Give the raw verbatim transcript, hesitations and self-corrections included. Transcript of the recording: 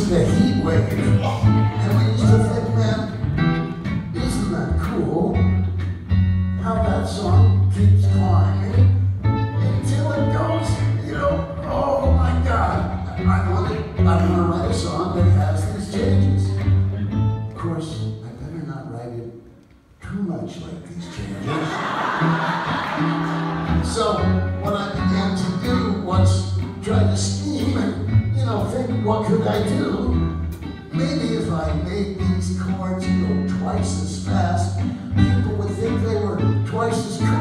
the heat wave. And we used to think, man, isn't that cool? How that song keeps climbing until it goes, you know, oh my God. I want to, I want to write a song that has these changes. Of course, I better not write it too much like these changes. So what I began to do was try to scheme and, you know, think, what could I do? Maybe if I made these chords go twice as fast, people would think they were twice as crazy.